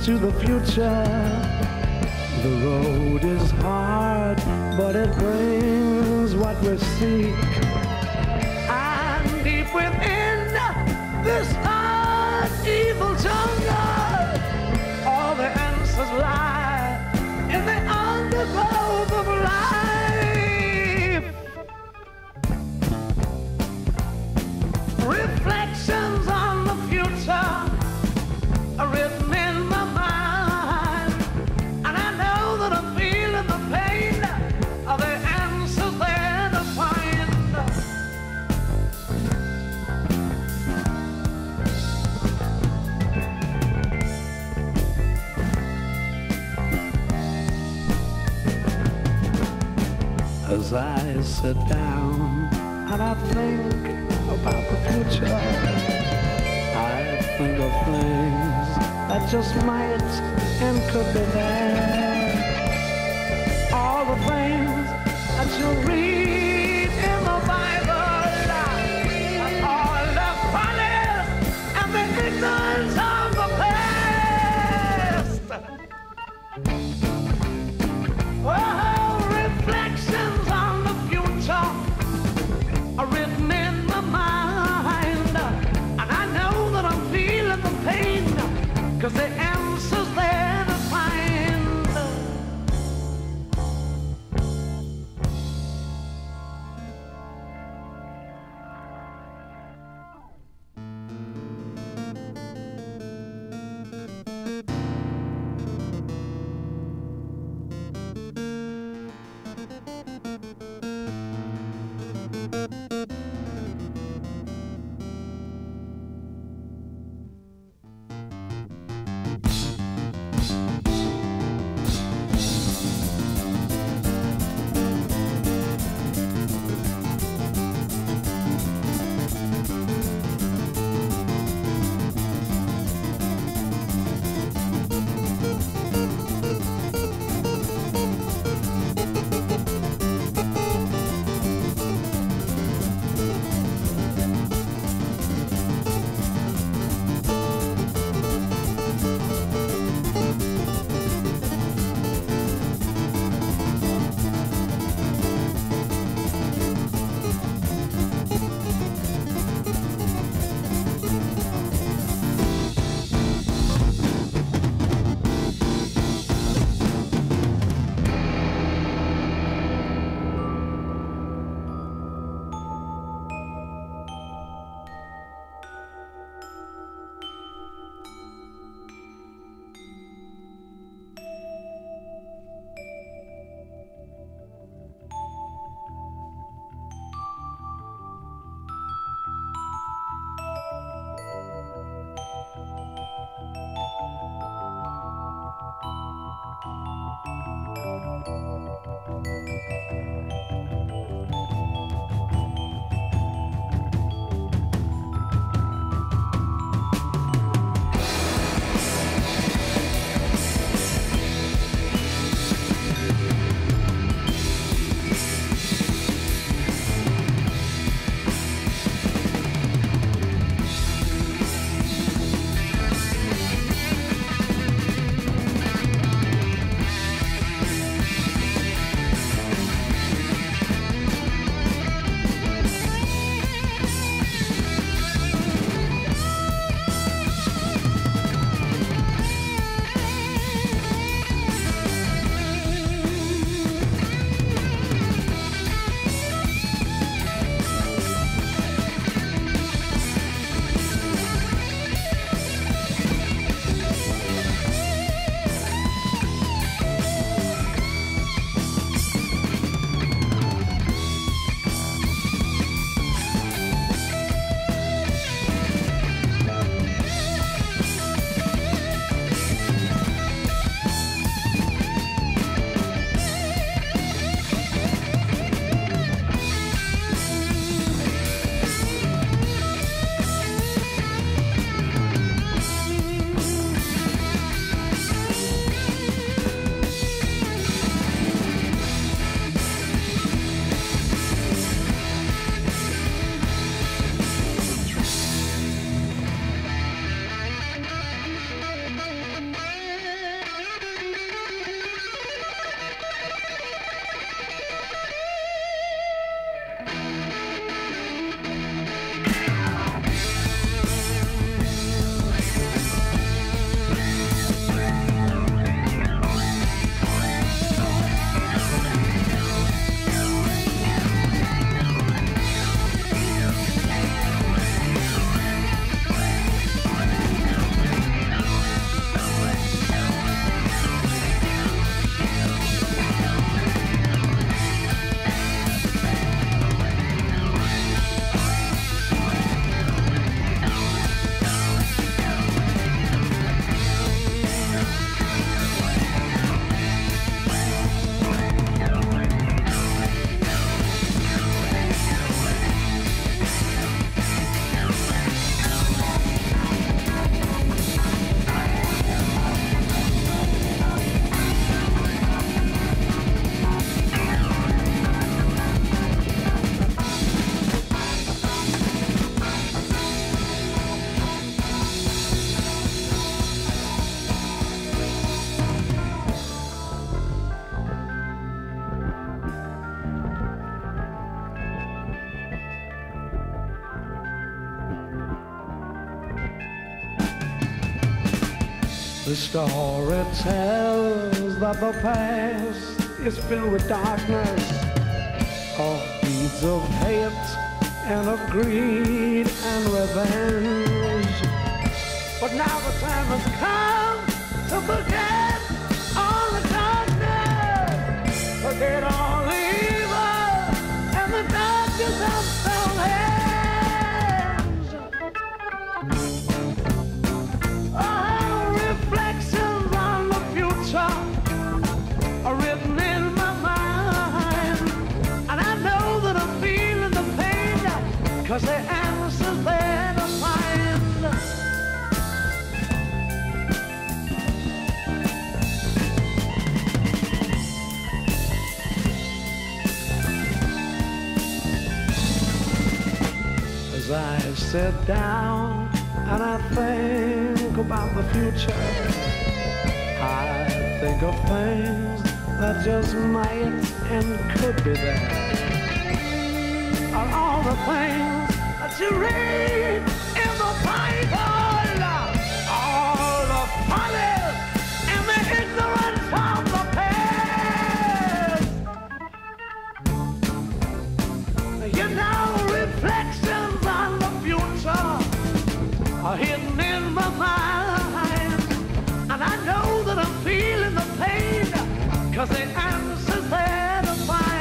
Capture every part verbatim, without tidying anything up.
to the future. The road is hard, but it brings what we seek. And deep within this hard, evil jungle, all the answers lie in the undergrowth of life. Reflections on the future are written in my mind, and I know that I'm feeling the pain of the answers there to find. As I sit down and I think about the future, I think of things that just might and could be there. All the things that you read in the Bible, and all the folly and the ignorance of the past. Oh, reflections on the future are written in my mind, and I know that I'm feeling the pain, 'cause the answer's there to find. story tells that the past is filled with darkness, of deeds of hate and of greed and revenge. But now the time has come to forget all the darkness, forget all the evil and the darkness of Stonehenge. Are written in my mind, and I know that I'm feeling the pain, cause the answer's there to find. As I sit down and I think about the future, I think of things that just might and could be there. Are all the things that you read in the Bible, all the folly and the ignorance of the past. You know, reflections on the future are hidden in my mind, and I know that I'm feeling the pain, cause the answer's there to find.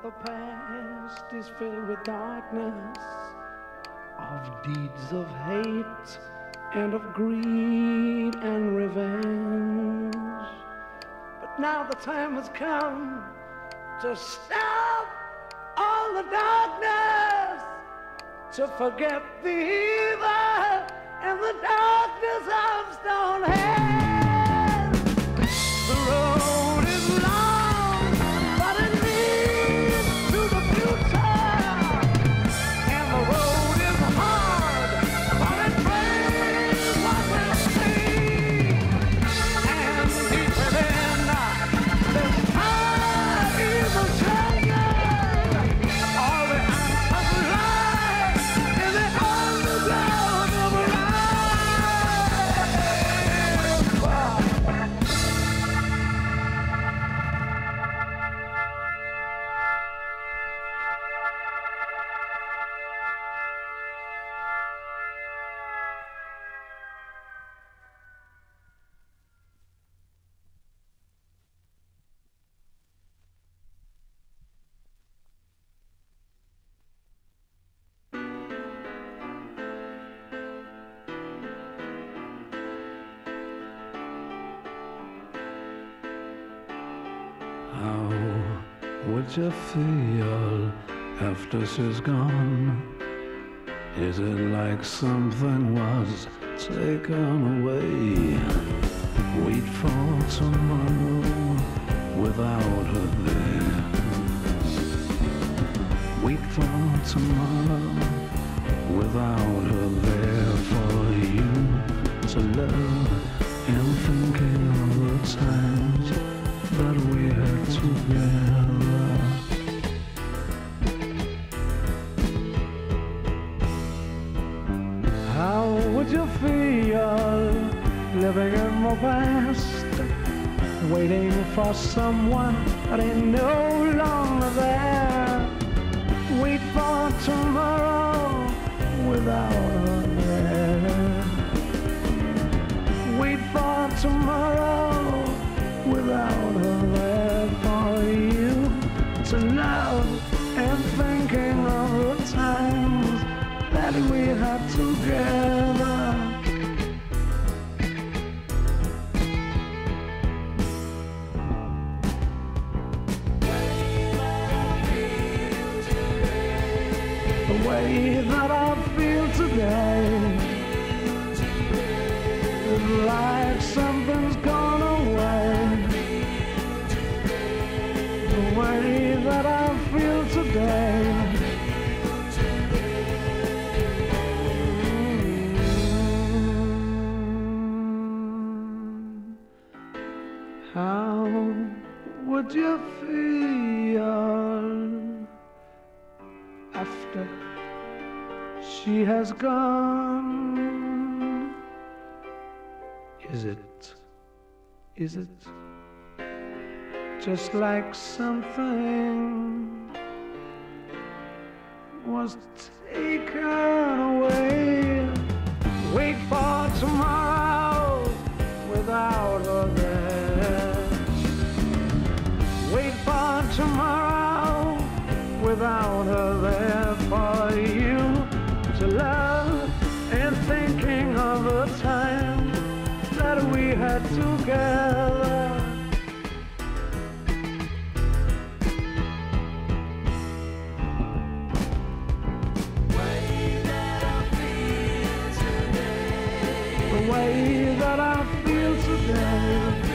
the past is filled with darkness, of deeds of hate and of greed and revenge. But now the time has come to stop all the darkness, to forget the evil and the darkness of Stonehenge. The road is long, but it leads to the future, and the road is hard, but it brings what we see. And deep within this high evil jungle, all the answers lie in the underground of life. How would you feel after she's gone? Is it like something was taken away? Wait for tomorrow without her there. Wait for tomorrow without her there for you to love, and thinking of the times that we had together. How would you feel living in the past, waiting for someone that ain't no longer there? Wait for tomorrow without her there. Wait for tomorrow without her there for you to love, and thinking of the times that we had together. The way that I feel today is like something's gone away. The way that I feel today, how would you feel after she has gone? Is it, is it just like something was taken away? Wait for tomorrow without her there. Wait for tomorrow without her there for you to love, and thinking of the time that we had together. The way that I feel today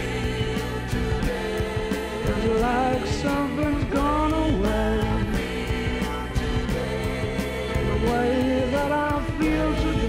is like something's gone away. The way that I feel today